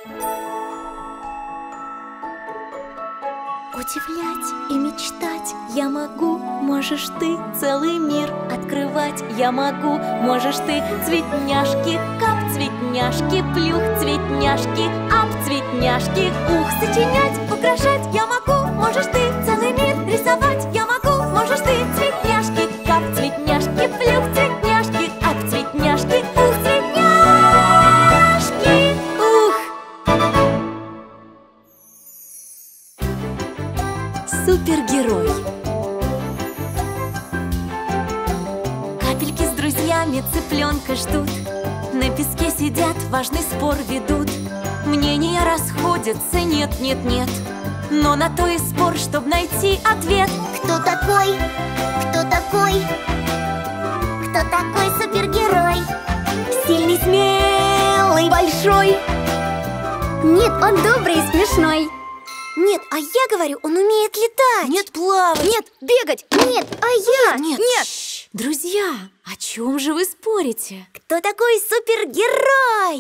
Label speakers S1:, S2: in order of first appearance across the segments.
S1: Удивлять и мечтать я могу, можешь ты целый мир открывать. Я могу, можешь ты цветняшки, кап, цветняшки, плюх, цветняшки, ап, цветняшки, ух, сочинять, украшать. Я могу, можешь ты целый мир рисовать. Я могу, можешь ты цветняшки, кап, цветняшки, плюх, цветняшки, ап, цветняшки, ух, цветняшки, ух. Супергерой. Капельки с друзьями цыпленка ждут, на песке сидят, важный спор ведут. Мнения расходятся, нет, нет, нет, но на то и спор, чтобы найти ответ.
S2: Кто такой? Кто такой? Кто такой супергерой?
S1: Сильный, смелый, большой.
S2: Нет, он добрый и смешной. Нет, а я говорю, он умеет летать.
S1: Нет, плавать.
S2: Нет, бегать. Нет, а я.
S1: Нет. Друзья, о чем же вы спорите?
S2: Кто такой супергерой?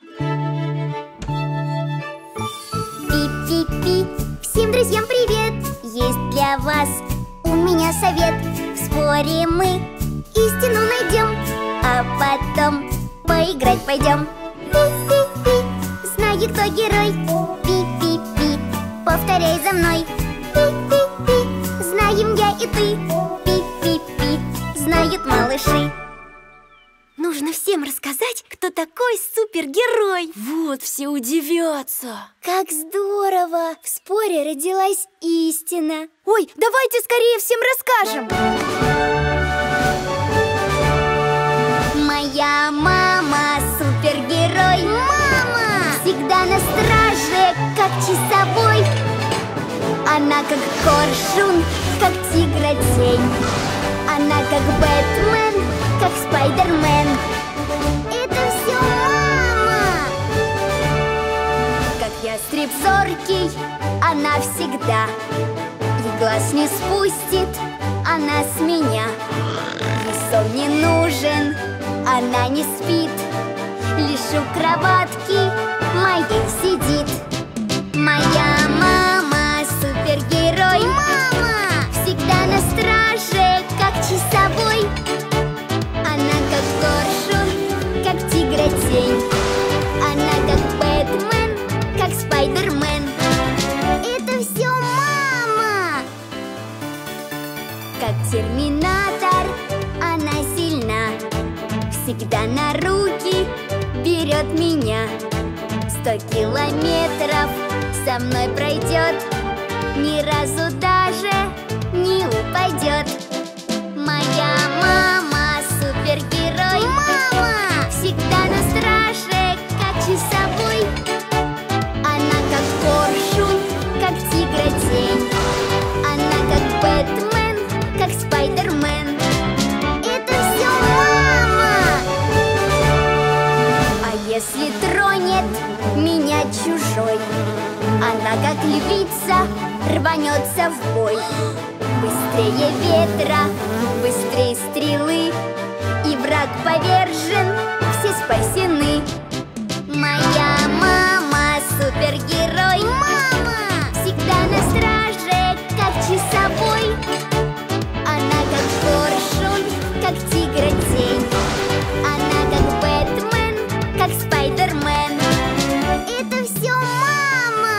S2: Пи-пи-пи, всем друзьям привет. Есть для вас у меня совет. В споре мы истину найдем, а потом поиграть пойдем. Пи-пи-пи, знаю, кто герой. Пи-пи-пи, повторяй за мной. Пи-пи-пи, знаем я и ты. Пи-пи-пи, знают малыши. Нужно всем рассказать, кто такой супергерой.
S1: Вот, все удивятся.
S2: Как здорово! В споре родилась истина. Ой, давайте скорее всем расскажем. Моя мама супергерой. Мама! Всегда на страже, как часовой. Она как коршун, как тигр-тень. Она как Бэтмен, как Спайдермен. Это все мама! Как ястреб зоркий, она всегда. И глаз не спустит она с меня. Ей сон не нужен, она не спит. Лишь у кроватки моей сидит. Моя мама супергерой. Мама! Всегда на страже, как часовой. Она как коршун, как тигр-тень. Она как Бэтмен, как Спайдермен. Это все мама! Как терминатор, она сильна. Всегда на руки берет меня. 100 километров со мной пройдет, ни разу даже не упадет. Моя мама супергерой. Мама! Всегда на страже, как часовой. Она как коршун, как тигр-тень. Она как Бэтмен, как Спайдермен. Это все мама! А если тронет меня чужой, она как львица рванется в бой. Быстрее ветра, быстрее стрелы, и враг повержен, все спасены. Моя мама супергерой. Мама! Всегда на страже, как часовой. Она как коршун, как тигр-тень. Она как Бэтмен, как Спайдермен. Это все мама!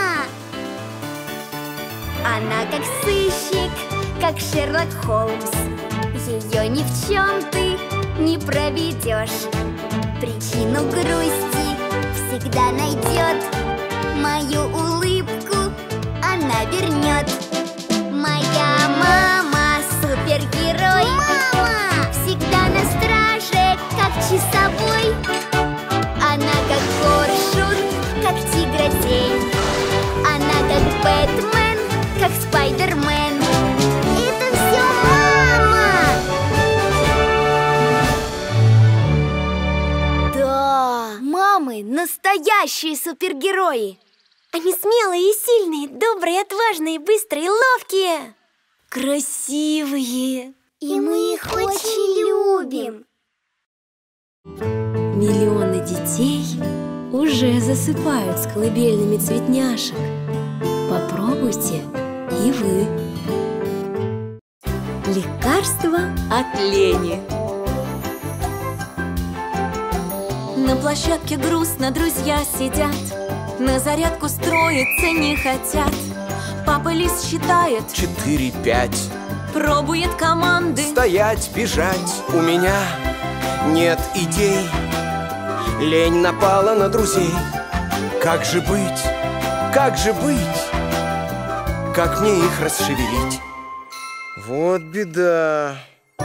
S2: Она как сыщик, как Шерлок Холмс. Ее ни в чем ты не проведешь. Причину грусти всегда найдет. Мою улыбку она вернет. Моя мама супергерой. Мама! Всегда на страже, как часовой. Она как коршун, как тигр-тень. Она как Бэтмен, как Спайдермен. Это все мама! Да, мамы настоящие супергерои. Они смелые и сильные, добрые, отважные, быстрые, ловкие.
S1: Красивые.
S2: И мы их очень любим.
S1: Миллионы детей уже засыпают с колыбельными цветняшек. Попробуйте и вы. Лекарство от лени. На площадке грустно друзья сидят, на зарядку строиться не хотят. Папа лист считает
S3: 4-5.
S1: Пробует команды.
S3: Стоять, бежать. У меня нет идей. Лень напала на друзей. Как же быть? Как же быть? Как мне их расшевелить? Вот беда.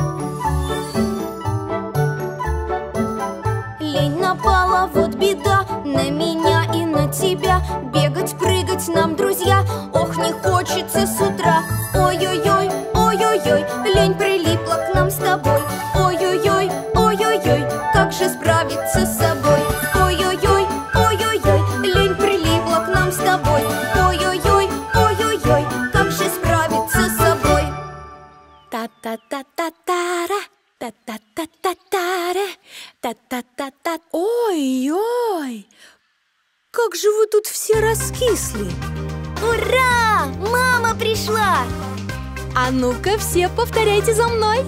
S2: Лень напала, вот беда, на меня и на тебя. Бегать, прыгать нам, друзья, ох, не хочется с утра. Ой-ой-ой, ой-ой-ой, лень прилипла к нам с тобой. Ой-ой-ой, ой-ой-ой, как же справиться с собой? Ой-ой-ой, ой-ой-ой, лень прилипла к нам с тобой. Ой-ой-ой, ой-ой-ой, как же справиться с собой?
S1: Та-та-та-та-тара, та-та-та-та-таре, та-та-та-та.
S4: Ой-ой! Как же вы тут все раскисли!
S2: Ура! Мама пришла!
S4: А ну-ка все повторяйте за мной!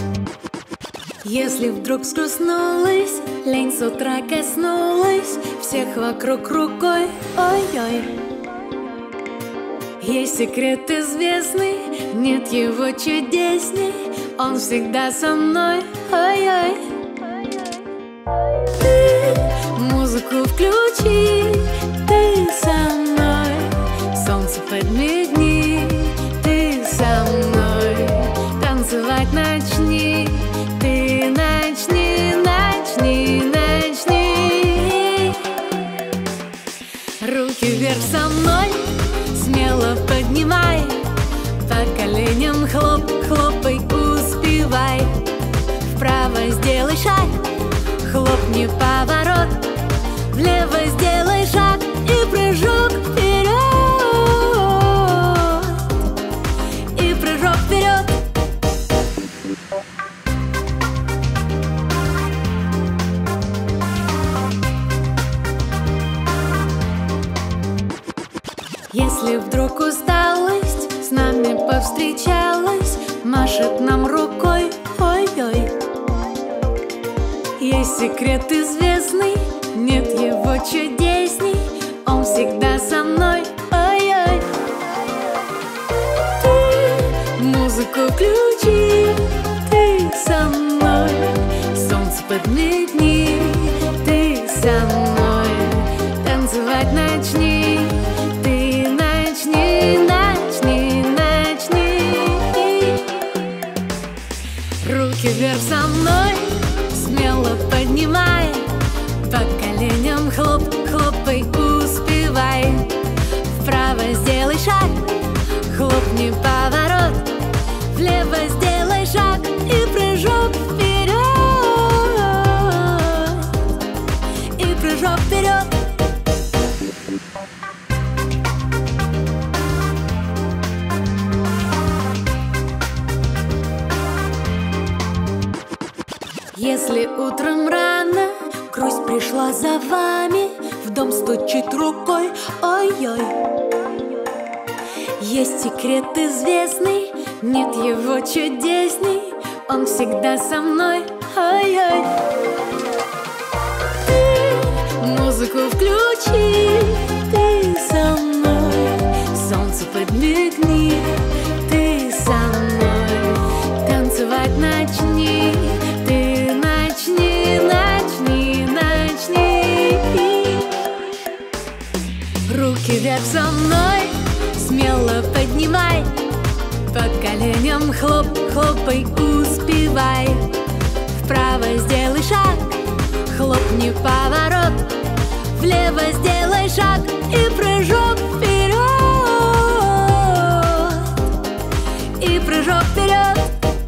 S4: Если вдруг взгрустнулась, лень с утра коснулась всех вокруг рукой, ой-ой. Есть секрет известный, нет его чудесней, он всегда со мной, ой-ой. Ты музыку включи, ты со мной, солнце подмигни, ты со мной, танцевать начни, ты начни, начни, начни. Руки вверх со мной, смело поднимай, по коленям хлоп, хлопай, успевай. Вправо сделай шаг, хлопни поворот, влево сделай шаг и прыжок вперед, и прыжок вперед. Если вдруг усталость с нами повстречалась, машет нам рукой, ой-ой. Есть секрет известный, нет его чудесней, он всегда со мной, ой-ой. Ты музыку включи, ты со мной, солнце подмигни, ты со мной, танцевать начни, ты начни, начни, начни. Руки вверх со мной, смело поднимай, по коленям хлоп, хлопай, успевай. Вправо сделай шаг, хлопни поворот, влево сделай шаг и прыжок вперед, и прыжок вперед. Если утром рано грусть пришла за вами, в дом стучит рукой, ой-ой. Есть секрет известный, нет его чудесней, он всегда со мной, ой-ой. Ты музыку включи, ты со мной, солнце подмигни, ты со мной, танцевать начни, ты начни, начни, начни. Руки вверх со мной, смело поднимай, по коленям хлоп, хлопай, успевай. Вправо сделай шаг, хлопни поворот, влево сделай шаг и прыжок вперед, и прыжок вперед.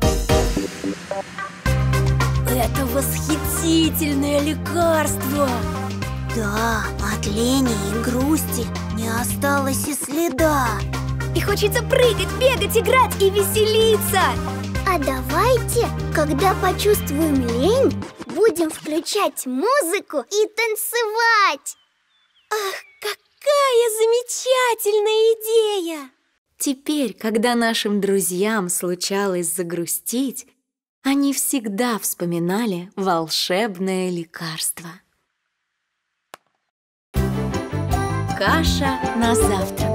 S2: Это восхитительное лекарство! Да, от лени и грусти не осталось и следа. И хочется прыгать, бегать, играть и веселиться. А давайте, когда почувствуем лень, будем включать музыку и танцевать.
S1: замечательная идея!
S4: Теперь, когда нашим друзьям случалось загрустить, они всегда вспоминали волшебное лекарство. Каша на завтрак.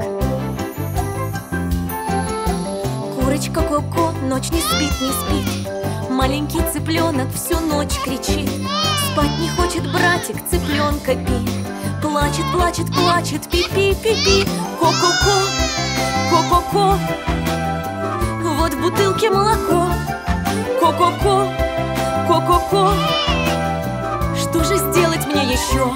S4: Курочка Ко-Ко ночь не спит, не спит. Маленький цыпленок всю ночь кричит. Спать не хочет братик цыпленка Пи. Плачет, плачет, плачет, пи-пи-пи-пи. Ко-ко-ко, ко-ко-ко. Вот в бутылке молоко. Ко-ко-ко, ко-ко-ко. Что же сделать мне еще?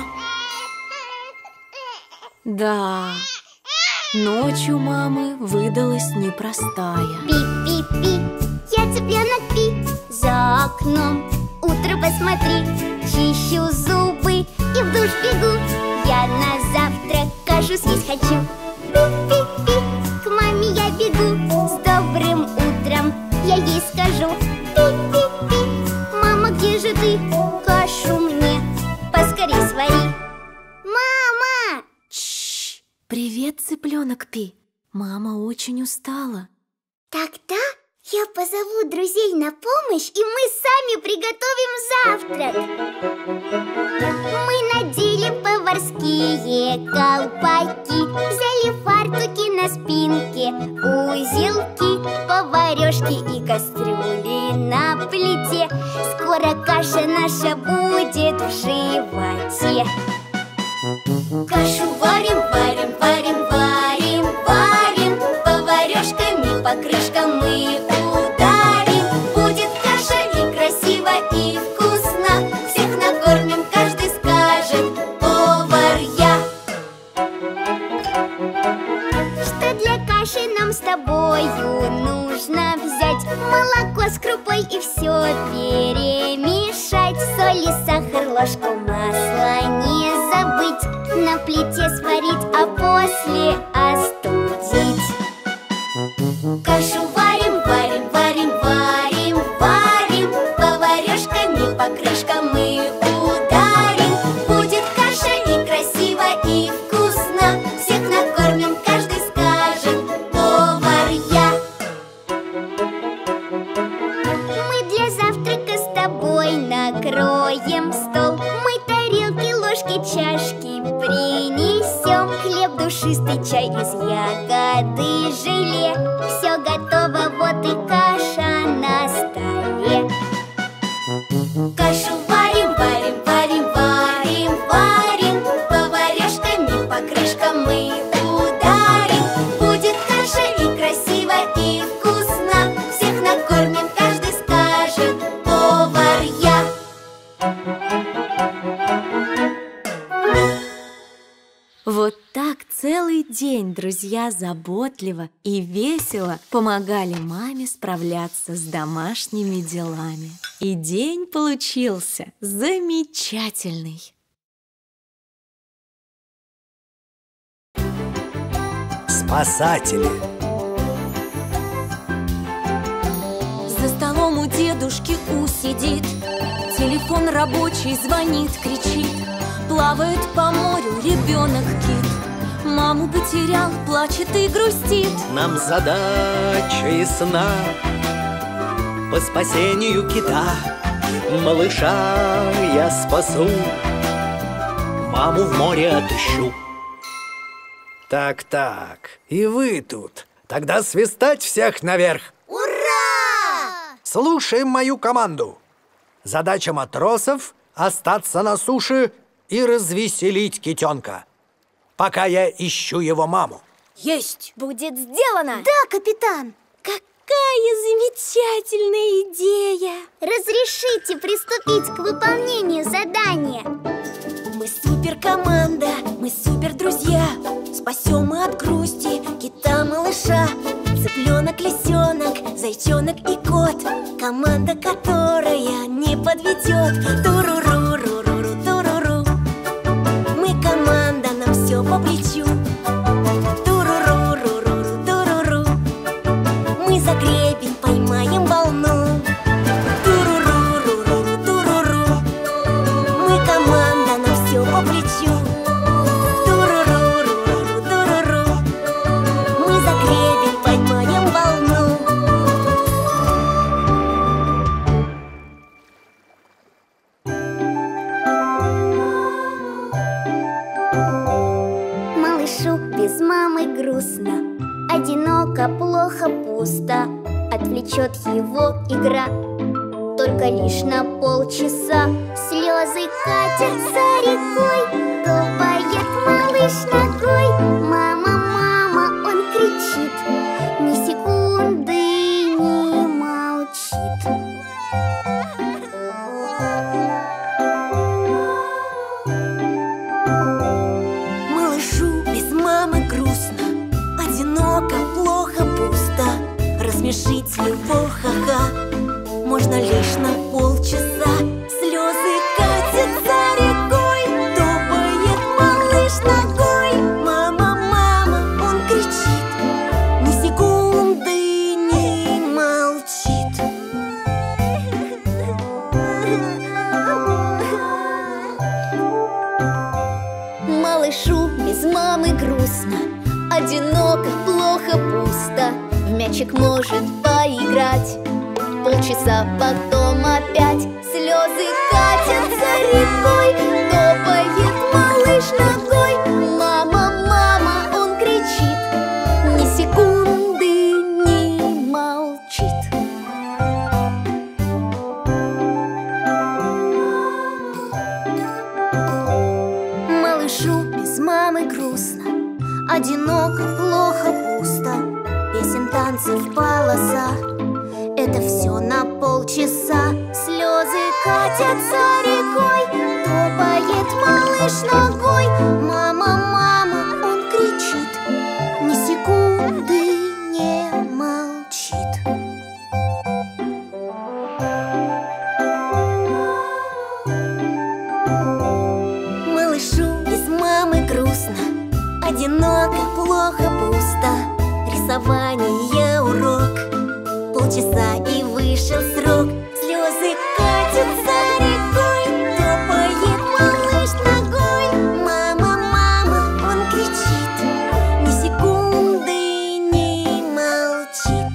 S4: Да, ночь у мамы выдалась непростая.
S2: Пи-пи-пи, я цыпленок Пи. За окном утро посмотри. Чищу зубы и в душ бегу. Я на завтрак кашу съесть хочу. Пи-пи-пи, к маме я бегу. С добрым утром я ей скажу. Пи-пи-пи, мама, где же ты? Кашу мне поскорей свари. Мама!
S4: Чш! Привет, цыпленок Пи. Мама очень устала.
S2: Тогда я позову друзей на помощь, и мы сами приготовим завтрак. Мы надели поварские колпаки, взяли фартуки на спинке, узелки, поварешки и кастрюли на плите. Скоро каша наша будет в животе. Кашу варим, варим, варим, варим, варим. Поварешками по крышкам мы ударим. Будет каша и красиво, и вкусно. Всех накормим, каждый скажет: повар я. Что для каши нам с тобою нужно взять? Молоко с крупой и все перемешать. Соль и сахар, ложку масла не забыть. На плите сварить, а после остудить. Кашу варим, варим, варим, варим, варим. Поварешками по крышкам мы ударим. Будет каша и красиво, и вкусно. Всех накормим, каждый скажет: повар я. Мы для завтрака с тобой накроем стол. Мы тарелки, ложки, чашки принесем. Хлеб душистый, чай из ягоды, желе. Все готово, вот и каша на столе. Кашу варим, варим, варим, варим, варим. Поварешками по крышкам мы ударим. Будет каша и красиво, и вкусно. Всех накормим, каждый скажет: повар я.
S4: Вот так целый день друзья заботливо и весело помогали маме справляться с домашними делами. И день получился замечательный.
S3: Спасатели.
S4: За столом у дедушки У сидит, телефон рабочий звонит, кричит. Плавает по морю ребенок-кит. Маму потерял, плачет и грустит.
S3: Нам задача ясна: по спасению кита малыша я спасу, маму в море отыщу. Так, и вы тут. Тогда свистать всех наверх.
S2: Ура!
S3: Слушаем мою команду. Задача матросов — остаться на суше и развеселить китенка, пока я ищу его маму.
S1: Есть! Будет сделано!
S2: Да, капитан!
S1: Какая замечательная идея!
S2: Разрешите приступить к выполнению задания.
S1: Мы суперкоманда, мы супер друзья. Спасем мы от грусти кита малыша. Цыпленок, лисенок, зайчонок и кот. Команда, которая не подведет. Туруру-ру-ру-ру, туруру. Мы команда, нам все по плечу. Туруру-ру-ру-ру, туруру. Мы за гребень поймаем волну. Туруру-ру-ру, туруру. Мы команда, нам все по плечу. Туруру-ру-ру, туруру.
S2: Малышу без мамы грустно, одиноко, плохо, пусто. Отвлечет его игра только лишь на полчаса. Слезы катятся рекой, топает малыш ногой. Мама, мама, он кричит, ни секунды не молчит.
S4: Малышу без мамы грустно, одиноко, плохо, пусто. Рассмешить его, ха-ха, можно лишь на полчаса. Слезы катятся рекой, топает малыш ногой. Мама, мама, он кричит, ни секунды не молчит.
S2: Малышу без мамы грустно, одиноко, плохо, пусто. В мячик может поиграть полчаса, потом опять. Слезы катятся рекой, топает малыш ногой. Мама, мама, он кричит, ни секунды не молчит. Малышу без мамы грустно, одиноко, плохо, пусто. Песен, танцев, полоса, это все на полчаса. Слезы катятся рекой, топает малыш ногой. Мама, мама, он кричит, ни секунды не молчит. Малышу без мамы грустно, одиноко, плохо, пусто. Рисование урок, полчаса и вышел срок. Слезы катятся рекой, топает малыш ногой. Мама, мама, он кричит, ни секунды не молчит.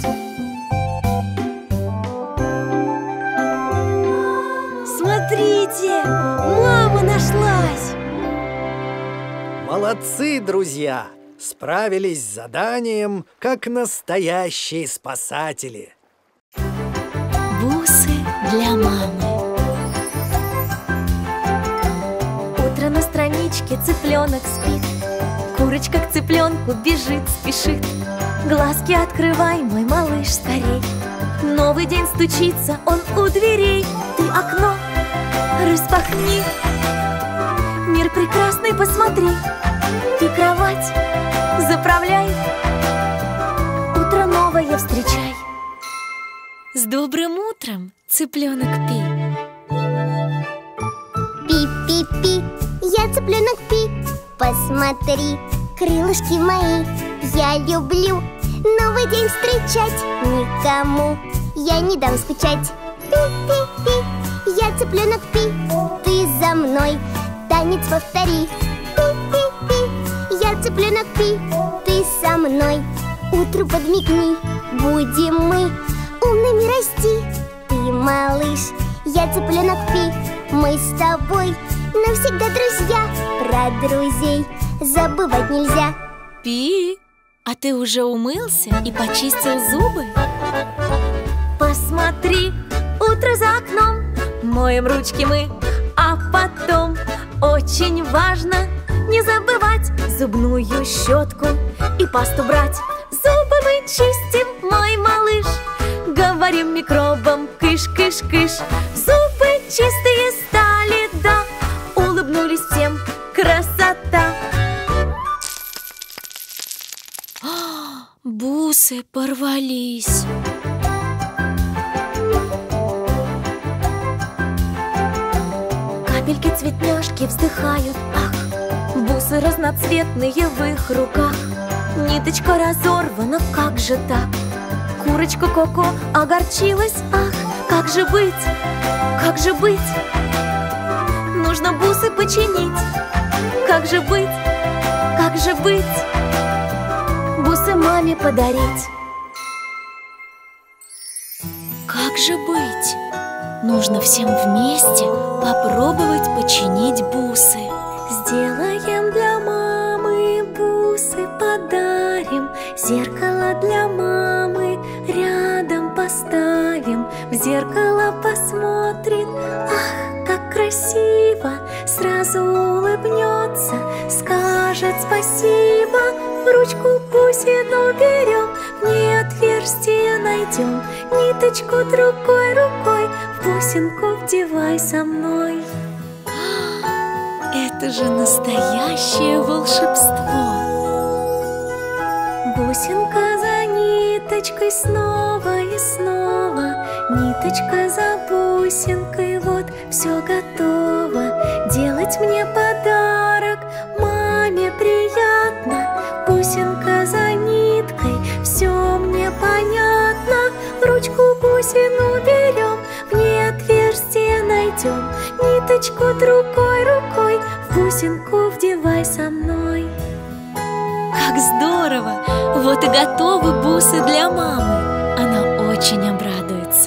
S4: Смотрите, мама нашлась!
S3: Молодцы, друзья! Справились с заданием, как настоящие спасатели.
S1: Бусы для мамы. Утро на страничке, цыпленок спит. Курочка к цыпленку бежит, спешит. Глазки открывай, мой малыш, скорей. Новый день стучится, он у дверей. Ты окно распахни, мир прекрасный посмотри. Ты кровать заправляй, утро новое встречай. С добрым утром, цыпленок Пи.
S2: Пи-пи-пи, я цыпленок Пи. Посмотри, крылышки мои. Я люблю новый день встречать. Никому я не дам скучать. Пи-пи-пи, я цыпленок Пи. Ты за мной танец повтори. Пи-пи-пи, я цыпленок Пи. Ты со мной утру подмигни. Будем мы умными расти. Ты малыш, я цыпленок Пи. Мы с тобой навсегда друзья. Про друзей забывать нельзя.
S1: Пи, а ты уже умылся и почистил зубы? Посмотри, утро за окном. Моем ручки мы, а потом очень важно не забывать зубную щетку и пасту брать. Зубы мы чистим, мой малыш. Говорим микробам кыш-кыш-кыш. Зубы чистые стали, да. Улыбнулись всем, красота. Бусы порвались. Капельки цветняшки вздыхают, ах. Бусы разноцветные в их руках. Ниточка разорвана, как же так? Курочка Коко огорчилась, ах. Как же быть, как же быть? Нужно бусы починить. Как же быть, как же быть? Бусы маме подарить. Как же быть? Нужно всем вместе попробовать починить бусы. Сделаем для мамы бусы, подарим. Зеркало для мамы рядом поставим. В зеркало посмотрит, ах, как красиво. Сразу улыбнется, скажет спасибо. В ручку бусину берем, в ней отверстие найдем. Ниточку другой рукой в бусинку вдевай со мной. Это же настоящее волшебство! Бусинка за ниточкой снова и снова. Ниточка за бусинкой, вот все готово. Делать мне подарок маме приятно. Бусинка за ниткой, все мне понятно. В ручку бусину берем, в ней отверстие найдем. Ниточку другой рукой в бусинку вдевай со мной. Как здорово! Вот и готовы бусы для мамы. Она очень обрадуется.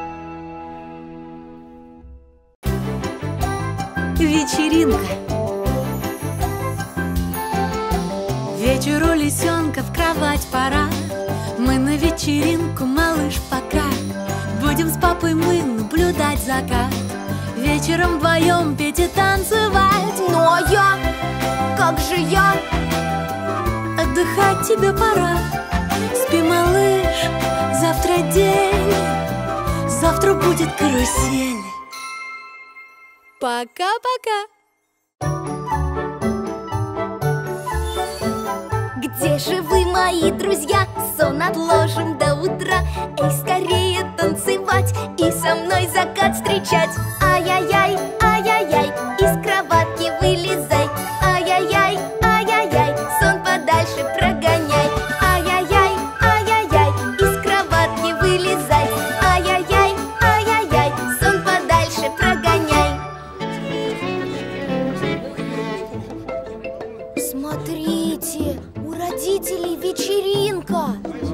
S1: Вечеринка.
S4: Вечеру лисенка в кровать пора. Мы на вечеринку, малыш, пока. Будем с папой мы наблюдать закат. Вечером вдвоем петь и танцевать.
S2: Ну а я? Как же я?
S4: Отдыхать тебе пора. Спи, малыш, завтра день. Завтра будет карусель. Пока-пока.
S2: Где же вы, мои друзья? Сон отложим до утра. Эй, скорее танцевать и со мной закат встречать. Ай-яй-яй, ай-яй-яй, из кроватки вылезай. Ай-яй-яй, ай-яй-яй, сон подальше прогоняй. Ай-яй-яй, ай-яй-яй, из кроватки вылезай. Ай-яй-яй, ай-яй-яй, сон подальше прогоняй. Смотрите, у родителей вечеринка.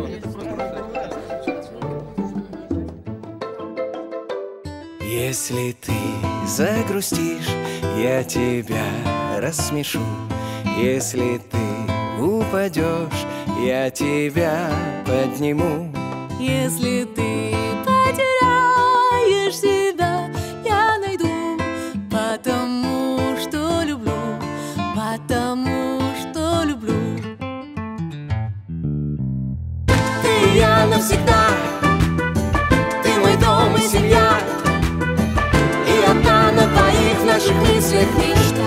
S5: Если ты загрустишь, я тебя рассмешу. Если ты упадешь, я тебя подниму.
S4: Если ты потеряешь себя, я найду. Потому что люблю, потому что люблю.
S5: Ты и я навсегда, ты мой дом и семья. И одна на двоих в наших мыслях мечта.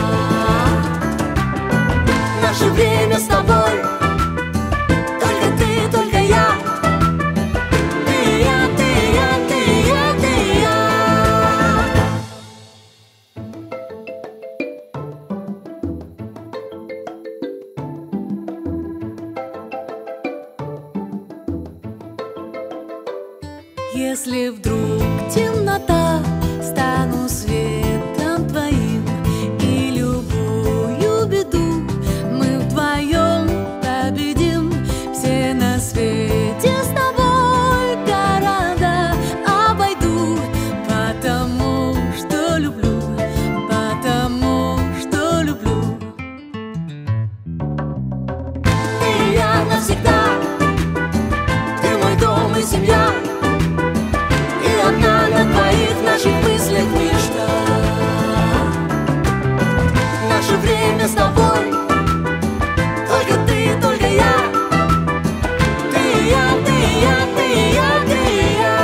S5: Наше время с тобой, только ты, только я. Ты и я, ты и я, ты и я, ты и я.
S4: Если вдруг темнота, стану светом твоим, и любую беду мы вдвоем победим. Все на свете с тобой города обойду, потому что люблю, потому что люблю.
S5: Ты и я навсегда, ты мой дом и семья. И одна на двоих в наших мыслях мечта. Наше время с тобой, только ты, только я. Ты и я, ты и я, ты и я, ты и я.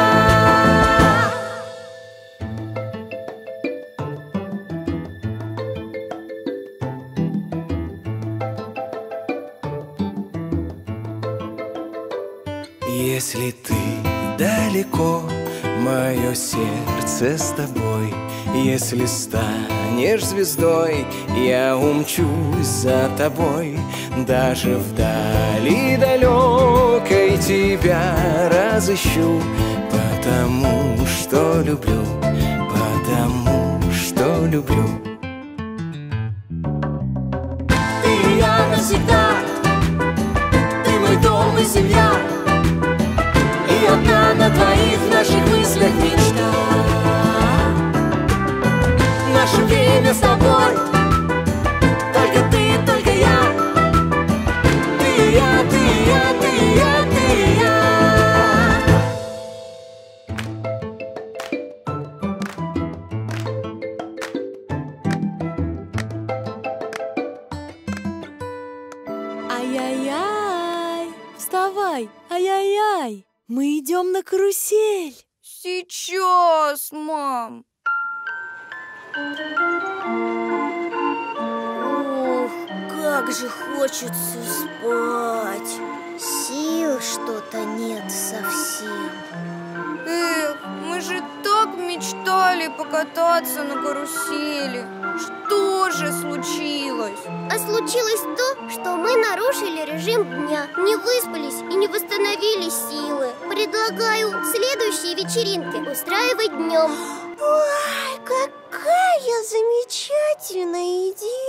S5: Если ты далеко, мое сердце с тобой. Если станешь звездой, я умчусь за тобой. Даже вдали далекой тебя разыщу. Потому что люблю, потому что люблю. Ты и я навсегда, ты мой дом и семья. И одна на двоих в наших мыслях мечта. Наше время с тобой,
S4: Ай-яй-яй, вставай, ай-яй-яй, мы идем на карусель.
S6: Сейчас, мам.
S2: Ух, как же хочется спать. Сил что-то нет совсем.
S6: Эх, мы же так мечтали покататься на карусели. Что же случилось?
S2: А случилось то, что мы нарушили режим дня, не выспались и не восстановили силы. Предлагаю следующие вечеринки устраивать днем. Ой, какая замечательная идея!